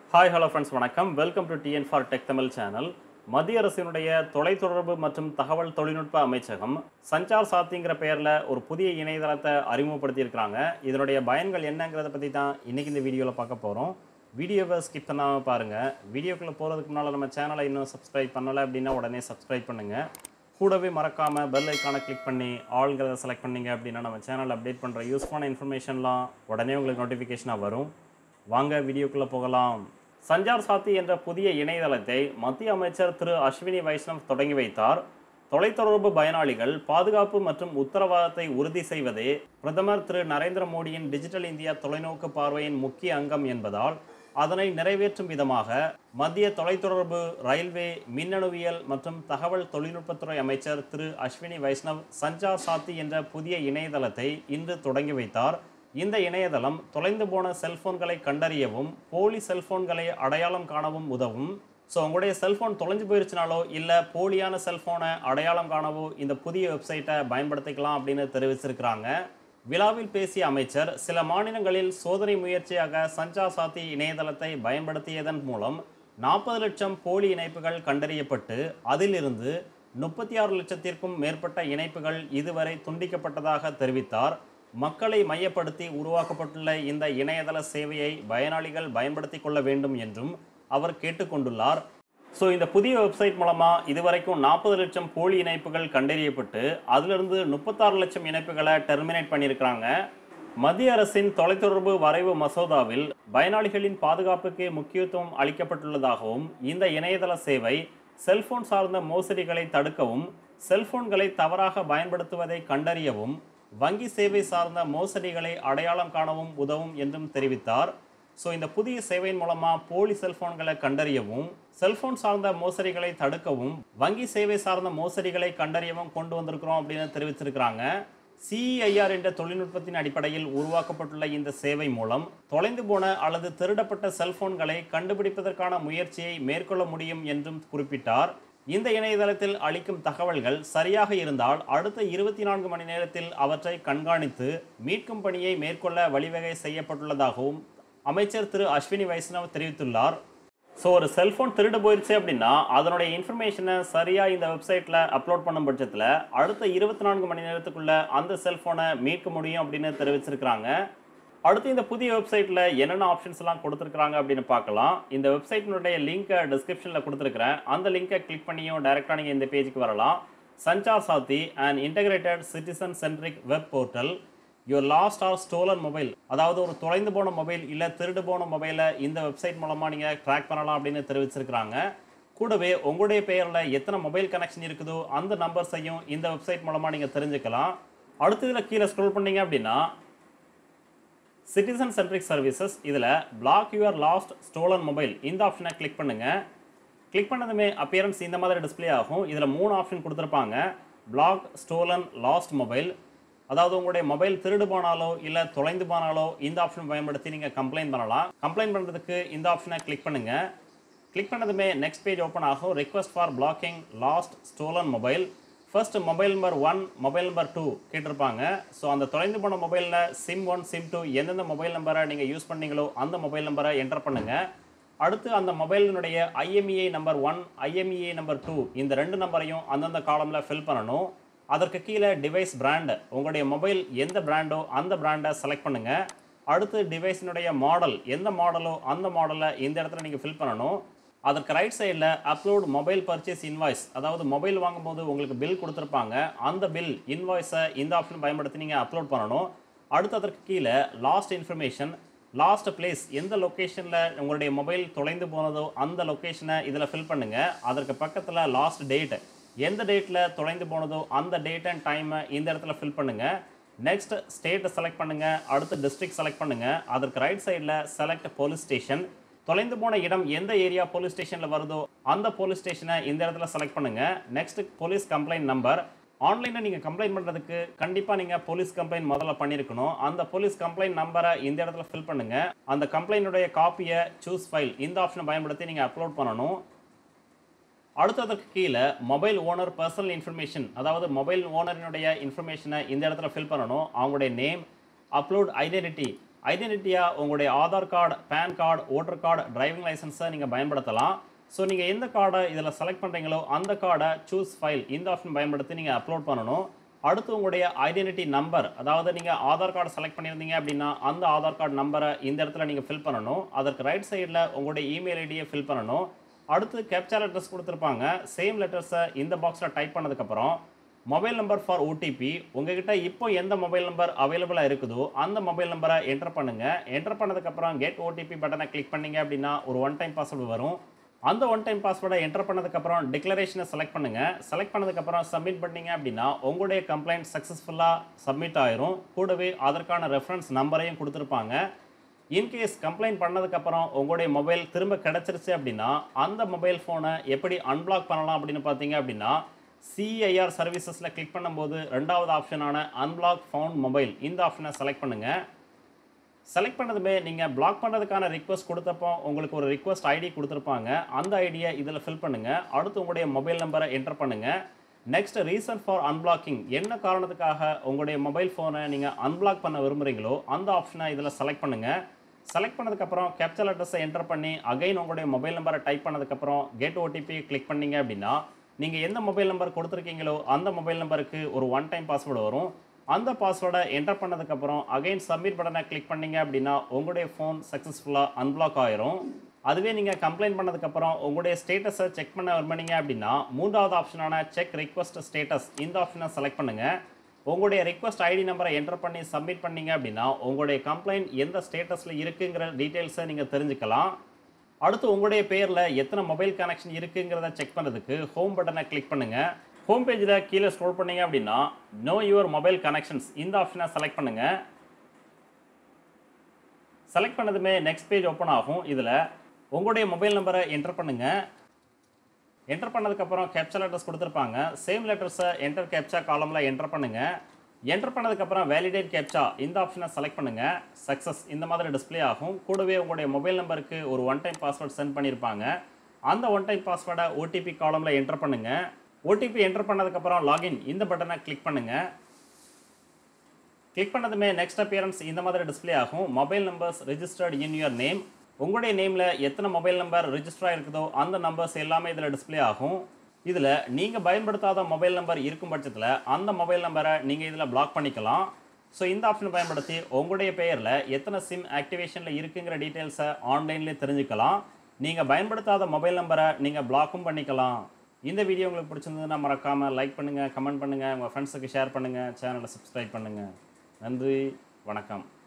Hi, hello friends, வணக்கம். Welcome to TN for Tech Tamil channel. மத்திய அரசினுடைய தொலைத்தொடர்பு மற்றும் தகவல் தொழில்நுட்ப அமைச்சகம் சஞ்சார் சாத்திங்கிற பெயர்ல ஒரு புதிய இணையதளத்தை அறிமுகப்படுத்தி இருக்காங்க. இதனுடைய பயன்கள் என்னங்கறத பத்தி தான் இன்னைக்கு இந்த வீடியோல பார்க்க போறோம். வீடியோவை ஸ்கிப் பண்ணாம பாருங்க. வீடியோக்குள்ள போறதுக்கு முன்னால நம்ம சேனலை இன்னும் சப்ஸ்கிரைப் பண்ணல அப்படினா உடனே சப்ஸ்கிரைப் பண்ணுங்க. கூடவே மறக்காம பெல் ஐகானை கிளிக் பண்ணி ஆல்ங்கறத செலக்ட் பண்ணீங்க அப்படினா நம்ம சேனல்ல அப்டேட் பண்ற யூஸ்ஃபுல்லான இன்ஃபர்மேஷன்லாம் உடனே உங்களுக்கு நோட்டிஃபிகேஷனா வரும். வாங்க வீடியோக்குள்ள போகலாம். சஞ்சார் சாத்தி என்ற புதிய இணையதளத்தை மத்திய அமைச்சர் திரு அஸ்வினி வைஷ்ணவ் தொடங்கி வைத்தார். தொலைத்தொடர்பு பயனாளிகள் பாதுகாப்பு மற்றும் உத்தரவாதத்தை உறுதி செய்வதே பிரதமர் திரு நரேந்திர மோடியின் டிஜிட்டல் இந்தியா தொலைநோக்கு பார்வையின் முக்கிய அங்கம் என்பதால் அதனை நிறைவேற்றும் விதமாக மத்திய தொலைத்தொடர்பு, ரயில்வே, மின்னணுவியல் மற்றும் தகவல் தொழில்நுட்பத்துறை அமைச்சர் திரு அஸ்வினி வைஷ்ணவ் சஞ்சார் சாத்தி என்ற புதிய இணையதளத்தை இன்று தொடங்கி வைத்தார். இந்த இணையதளம் தொலைந்து போன செல்போன்களை கண்டறியவும் போலி செல்போன்களை அடையாளம் காணவும் உதவும். ஸோ உங்களுடைய செல்போன் தொலைஞ்சு போயிருச்சுனாலோ இல்லை போலியான செல்போனை அடையாளம் காணவோ இந்த புதிய வெப்சைட்டை பயன்படுத்திக்கலாம் அப்படின்னு தெரிவிச்சிருக்கிறாங்க. விழாவில் பேசிய அமைச்சர் சில மாநிலங்களில் சோதனை முயற்சியாக சஞ்சார் சாத்தி இணையதளத்தை பயன்படுத்தியதன் மூலம் 40 லட்சம் போலி இணைப்புகள் கண்டறியப்பட்டு அதிலிருந்து 36 லட்சத்திற்கும் மேற்பட்ட இணைப்புகள் இதுவரை துண்டிக்கப்பட்டதாக தெரிவித்தார். மக்களை மையப்படுத்தி உருவாக்கப்பட்டுள்ள இந்த இணையதள சேவையை பயனாளிகள் பயன்படுத்தி கொள்ள வேண்டும் என்றும் அவர் கேட்டுக்கொண்டுள்ளார். ஸோ இந்த புதிய வெப்சைட் மூலமாக இதுவரைக்கும் 40 லட்சம் போலி இணைப்புகள் கண்டறியப்பட்டு அதிலிருந்து 36 லட்சம் இணைப்புகளை டெர்மினேட் பண்ணியிருக்கிறாங்க. மத்திய அரசின் தொலைத்தொடர்பு வரைவு மசோதாவில் பயனாளிகளின் பாதுகாப்புக்கு முக்கியத்துவம் அளிக்கப்பட்டுள்ளதாகவும் இந்த இணையதள சேவை செல்போன் சார்ந்த மோசடிகளை தடுக்கவும், செல்போன்களை தவறாக பயன்படுத்துவதை கண்டறியவும், வங்கி சேவை சார்ந்த மோசடிகளை அடையாளம் காணவும் உதவும் என்றும் தெரிவித்தார். ஸோ இந்த புதிய சேவையின் மூலமாக போலி செல்போன்களை கண்டறியவும், செல்போன் சார்ந்த மோசடிகளை தடுக்கவும், வங்கி சேவை சார்ந்த மோசடிகளை கண்டறியவும் கொண்டு வந்திருக்கிறோம் அப்படின்னு தெரிவிச்சிருக்கிறாங்க. CEIR என்ற தொழில்நுட்பத்தின் அடிப்படையில் உருவாக்கப்பட்டுள்ள இந்த சேவை மூலம் தொலைந்து போன அல்லது திருடப்பட்ட செல்போன்களை கண்டுபிடிப்பதற்கான முயற்சியை மேற்கொள்ள முடியும் என்றும் குறிப்பிட்டார். இந்த இணையதளத்தில் அளிக்கும் தகவல்கள் சரியாக இருந்தால் அடுத்த 24 மணி நேரத்தில் அவற்றை கண்காணித்து மீட்கும் பணியை மேற்கொள்ள வழிவகை செய்யப்பட்டுள்ளதாகவும் அமைச்சர் திரு அஸ்வினி வைஷ்ணவ் தெரிவித்துள்ளார். ஸோ ஒரு செல்போன் திருடு போயிடுச்சு அப்படின்னா அதனுடைய இன்ஃபர்மேஷனை சரியாக இந்த வெப்சைட்டில் அப்லோட் பண்ணும் பட்சத்தில் அடுத்த 24 மணி நேரத்துக்குள்ள அந்த செல்ஃபோனை மீட்க முடியும் அப்படின்னு தெரிவிச்சிருக்கிறாங்க. அடுத்து இந்த புதிய வெப்சைட்டில் என்னென்ன ஆப்ஷன்ஸ்லாம் கொடுத்துருக்குறாங்க அப்படின்னு பார்க்கலாம். இந்த வெப்சைட்டினுடைய லிங்க்கை டிஸ்கிரிப்ஷனில் கொடுத்துருக்குறேன். அந்த லிங்கை கிளிக் பண்ணியும் டைரெக்டாக நீங்கள் இந்த பேஜுக்கு வரலாம். Sanchar Saathi and integrated citizen centric web portal your lost or stolen mobile, அதாவது ஒரு தொலைந்து போன மொபைல் இல்லை திருடு போன மொபைலை இந்த வெப்சைட் மூலமாக நீங்கள் ட்ராக் பண்ணலாம் அப்படின்னு தெரிவிச்சிருக்கிறாங்க. கூடவே உங்களுடைய பெயரில் எத்தனை மொபைல் கனெக்ஷன் இருக்குதோ அந்த நம்பர்ஸையும் இந்த வெப்சைட் மூலமாக நீங்கள் தெரிஞ்சுக்கலாம். அடுத்து இதில் கீழே ஸ்க்ரோல் பண்ணீங்க அப்படின்னா சிட்டிசன் சென்ட்ரிக் சர்வீசஸ், இதில் block your lost stolen mobile இந்த ஆப்ஷனை கிளிக் பண்ணுங்கள். கிளிக் பண்ணதுமே அப்பியரன்ஸ் இந்த மாதிரி டிஸ்பிளே ஆகும். இதில் 3 ஆப்ஷன் கொடுத்துருப்பாங்க. பிளாக், ஸ்டோலன், லாஸ்ட் மொபைல், அதாவது உங்களுடைய மொபைல் திருடு போனாலோ இல்லை தொலைந்து போனாலோ இந்த ஆப்ஷன் பயன்படுத்தி நீங்கள் கம்ப்ளைண்ட் பண்ணலாம். கம்ப்ளைண்ட் பண்ணுறதுக்கு இந்த ஆப்ஷனை கிளிக் பண்ணுங்கள். கிளிக் பண்ணதுமே நெக்ஸ்ட் பேஜ் ஓப்பன் ஆகும். Request for blocking lost stolen mobile, first mobile number 1, mobile number 2 கேட்டிருப்பாங்க. ஸோ அந்த தொலைந்து போன மொபைலில் SIM 1, SIM 2 எந்தெந்த மொபைல் நம்பரை நீங்கள் யூஸ் பண்ணீங்களோ அந்த மொபைல் நம்பரை என்டர் பண்ணுங்கள். அடுத்து அந்த மொபைலினுடைய IMEI நம்பர் 1, IMEI நம்பர் 2 இந்த 2 நம்பரையும் அந்தந்த காலமில் ஃபில் பண்ணணும். அதற்கு கீழே டிவைஸ் பிராண்ட், உங்களுடைய மொபைல் எந்த பிராண்டோ அந்த பிராண்டை செலக்ட் பண்ணுங்கள். அடுத்து டிவைஸினுடைய மாடல், எந்த மாடலோ அந்த மாடலை இந்த இடத்துல நீங்கள் ஃபில் பண்ணணும். அதற்கு ரைட் சைடில் அப்லோட் மொபைல் பர்ச்சேஸ் இன்வாய்ஸ், அதாவது மொபைல் வாங்கும்போது உங்களுக்கு பில் கொடுத்துருப்பாங்க, அந்த பில் இன்வாய்ஸை இந்த ஆப்ஷன் பயன்படுத்தி நீங்கள் அப்லோட் பண்ணணும். அடுத்து அதற்கு கீழே லாஸ்ட் இன்ஃபர்மேஷன், லாஸ்ட் பிளேஸ், எந்த லொக்கேஷனில் உங்களுடைய மொபைல் தொலைந்து போனதோ அந்த லொக்கேஷனை இதில் ஃபில் பண்ணுங்கள். அதற்கு பக்கத்தில் லாஸ்ட் டேட், எந்த டேட்டில் தொலைந்து போனதோ அந்த டேட் அண்ட் டைமை இந்த இடத்துல ஃபில் பண்ணுங்கள். நெக்ஸ்ட் ஸ்டேட்டை செலக்ட் பண்ணுங்கள். அடுத்து டிஸ்ட்ரிக்ட் செலக்ட் பண்ணுங்கள். அதற்கு ரைட் சைடில் செலக்ட் போலீஸ் ஸ்டேஷன், தொலைந்து போன இடம் எந்த ஏரியா போலீஸ் ஸ்டேஷனில் வருதோ அந்த போலீஸ் ஸ்டேஷனை இந்த இடத்துல செலக்ட் பண்ணுங்கள். நெக்ஸ்ட் போலீஸ் கம்ப்ளைண்ட் நம்பர், ஆன்லைனில் நீங்கள் கம்ப்ளைண்ட் பண்ணுறதுக்கு கண்டிப்பாக நீங்கள் போலீஸ் கம்ப்ளைண்ட் முதல்ல பண்ணியிருக்கணும். அந்த போலீஸ் கம்ப்ளைண்ட் நம்பரை இந்த இடத்துல ஃபில் பண்ணுங்கள். அந்த கம்ப்ளைண்ட்டுடைய காப்பியை சூஸ் ஃபைல் இந்த ஆப்ஷனை பயன்படுத்தி நீங்கள் அப்லோட் பண்ணணும். அடுத்து அதற்கு கீழே மொபைல் ஓனர் பர்சனல் இன்ஃபர்மேஷன், அதாவது மொபைல் ஓனரினுடைய இன்ஃபர்மேஷனை இந்த இடத்துல ஃபில் பண்ணணும். அவங்களுடைய நேம், அப்லோட் ஐடென்டிட்டி, ஐடென்டிட்டியாக உங்களுடைய Aadhaar card, PAN card, voter card, driving லைசன்ஸை நீங்கள் பயன்படுத்தலாம். ஸோ நீங்கள் எந்த கார்டை இதில் செலக்ட் பண்ணுறீங்களோ அந்த கார்டை சூஸ் ஃபைல் இந்த ஆப்ஷன் பயன்படுத்தி நீங்கள் அப்லோட் பண்ணணும். அடுத்து உங்களுடைய ஐடென்டிட்டி நம்பர், அதாவது நீங்கள் ஆதார் கார்டு செலக்ட் பண்ணியிருந்தீங்க அப்படின்னா அந்த ஆதார் கார்டு நம்பரை இந்த இடத்துல நீங்கள் ஃபில் பண்ணணும். அதற்கு ரைட் சைடில் உங்களுடைய இமெயில் ஐடியை ஃபில் பண்ணணும். அடுத்து கேப்சா லெட்டர்ஸ் கொடுத்துருப்பாங்க. சேம் லெட்டர்ஸை இந்த பாக்ஸில் டைப் பண்ணதுக்கப்புறம் மொபைல் நம்பர் ஃபார் ஓடிபி, உங்ககிட்ட இப்போ எந்த மொபைல் நம்பர் அவைலபிளாக இருக்குதோ அந்த மொபைல் நம்பரை என்டர் பண்ணுங்கள். என்டர் பண்ணதுக்கப்புறம் கெட் ஓடிபி பட்டனை கிளிக் பண்ணிங்க அப்படின்னா ஒரு ஒன் டைம் பாஸ்வேர்டு வரும். அந்த ஒன் டைம் பாஸ்வேர்டை என்டர் பண்ணதுக்கப்புறம் டிக்ளரேஷனை செலக்ட் பண்ணுங்கள். செலக்ட் பண்ணதுக்கப்புறம் சப்மிட் பண்ணிங்க அப்படின்னா உங்களுடைய கம்ப்ளைண்ட் சக்ஸஸ்ஃபுல்லாக சப்மிட் ஆயிரும். கூடவே அதற்கான ரெஃபரன்ஸ் நம்பரையும் கொடுத்துருப்பாங்க. இன்கேஸ் கம்ப்ளைண்ட் பண்ணதுக்கப்புறம் உங்களுடைய மொபைல் திரும்ப கிடச்சிருச்சு அப்படின்னா அந்த மொபைல் ஃபோனை எப்படி அன்பிளாக் பண்ணலாம் அப்படின்னு பார்த்தீங்க அப்படின்னா சிஐஆர் சர்வீசஸில் கிளிக் பண்ணும்போது ரெண்டாவது ஆப்ஷனான அன்பிளாக் ஃபவுண்ட் மொபைல் இந்த ஆப்ஷனை செலக்ட் பண்ணுங்கள். செலக்ட் பண்ணதுமே நீங்கள் பிளாக் பண்ணுறதுக்கான ரிக்வஸ்ட் கொடுத்தப்போ உங்களுக்கு ஒரு ரிக்வஸ்ட் ஐடி கொடுத்துருப்பாங்க. அந்த ஐடியை இதில் ஃபில் பண்ணுங்கள். அடுத்து உங்களுடைய மொபைல் நம்பரை என்டர் பண்ணுங்கள். நெக்ஸ்ட் ரீசன் ஃபார் அன்பிளாக்கிங், என்ன காரணத்துக்காக உங்களுடைய மொபைல் ஃபோனை நீங்கள் அன்பிளாக் பண்ண விரும்புகிறீங்களோ அந்த ஆப்ஷனை இதில் செலக்ட் பண்ணுங்கள். செலக்ட் பண்ணதுக்கப்புறம் கேப்சா லெட்டர்ஸை என்டர் பண்ணி அகைன் உங்களுடைய மொபைல் நம்பரை டைப் பண்ணதுக்கப்புறம் கெட் ஓடிபி கிளிக் பண்ணிங்க அப்படின்னா நீங்கள் எந்த மொபைல் நம்பர் கொடுத்துருக்கீங்களோ அந்த மொபைல் நம்பருக்கு ஒரு ஒன் டைம் பாஸ்வேர்டு வரும். அந்த பாஸ்வேர்டை என்டர் பண்ணதுக்கப்புறம் அகைன் சப்மிட் பட்டனை கிளிக் பண்ணிங்க அப்படின்னா உங்களுடைய ஃபோன் சக்ஸஸ்ஃபுல்லாக அன்பிளாக் ஆயிரும். அதுவே நீங்கள் கம்ப்ளைண்ட் பண்ணதுக்கப்புறம் உங்களுடைய ஸ்டேட்டஸை செக் பண்ண விரும்பினீங்க அப்படின்னா மூன்றாவது ஆப்ஷனான செக் ரிக்வஸ்ட் ஸ்டேட்டஸ் இந்த ஆப்ஷனை செலக்ட் பண்ணுங்கள். உங்களுடைய ரிக்வஸ்ட் ஐடி நம்பரை என்டர் பண்ணி சப்மிட் பண்ணிங்க அப்படின்னா உங்களுடைய கம்ப்ளைண்ட் எந்த ஸ்டேட்டஸில் இருக்குங்கிற டீட்டெயில்ஸை நீங்கள் தெரிஞ்சுக்கலாம். அடுத்து உங்களுடைய பேரில் எத்தனை மொபைல் கனெக்ஷன் இருக்குங்கிறத செக் பண்ணுறதுக்கு ஹோம் பட்டனை கிளிக் பண்ணுங்கள். ஹோம் பேஜில் கீழே ஸ்க்ரோல் பண்ணீங்க அப்படின்னா நோ யுவர் மொபைல் கனெக்ஷன்ஸ் இந்த ஆப்ஷனை செலக்ட் பண்ணுங்கள். செலக்ட் பண்ணதுமே நெக்ஸ்ட் பேஜ் ஓப்பன் ஆகும். இதில் உங்களுடைய மொபைல் நம்பரை என்டர் பண்ணுங்கள். என்டர் பண்ணதுக்கப்புறம் கேப்சா லெட்டர்ஸ் கொடுத்துருப்பாங்க. சேம் லெட்டர்ஸை என்டர் கேப்சா காலமில் என்டர் பண்ணுங்கள். என்டர் பண்ணதுக்கப்புறம் வேலிடேட் கேப்சா இந்த ஆப்ஷனை செலக்ட் பண்ணுங்கள். சக்ஸஸ் இந்த மாதிரி டிஸ்பிளே ஆகும். கூடவே உங்களுடைய மொபைல் நம்பருக்கு ஒரு ஒன் டைம் பாஸ்வேர்டு சென்ட் பண்ணியிருப்பாங்க. அந்த ஒன் டைம் பாஸ்வேர்டை ஓடிபி காலமில் என்டர் பண்ணுங்கள். ஓடிபி என்டர் பண்ணதுக்கப்புறம் லாகின் இந்த பட்டனை கிளிக் பண்ணுங்கள். கிளிக் பண்ணதுமே நெக்ஸ்ட் அப்பியரன்ஸ் இந்த மாதிரி டிஸ்பிளே ஆகும். Mobile numbers registered in your name, உங்களுடைய நேமில் எத்தனை மொபைல் நம்பர் ரெஜிஸ்டர் ஆகிருக்குதோ அந்த நம்பர்ஸ் எல்லாமே இதில் டிஸ்பிளே ஆகும். இதில் நீங்கள் பயன்படுத்தாத மொபைல் நம்பர் இருக்கும் பட்சத்தில் அந்த மொபைல் நம்பரை நீங்கள் இதில் பிளாக் பண்ணிக்கலாம். ஸோ இந்த ஆப்ஷனை பயன்படுத்தி உங்களுடைய பெயரில் எத்தனை சிம் ஆக்டிவேஷனில் இருக்குங்கிற டீட்டெயில்ஸை ஆன்லைன்லேயே தெரிஞ்சுக்கலாம். நீங்கள் பயன்படுத்தாத மொபைல் நம்பரை நீங்கள் பிளாக்கும் பண்ணிக்கலாம். இந்த வீடியோ உங்களுக்கு பிடிச்சிருந்ததுன்னா மறக்காமல் லைக் பண்ணுங்கள், கமெண்ட் பண்ணுங்கள், உங்கள் ஃப்ரெண்ட்ஸுக்கு ஷேர் பண்ணுங்கள், சேனலை சப்ஸ்கிரைப் பண்ணுங்கள். நன்றி, வணக்கம்.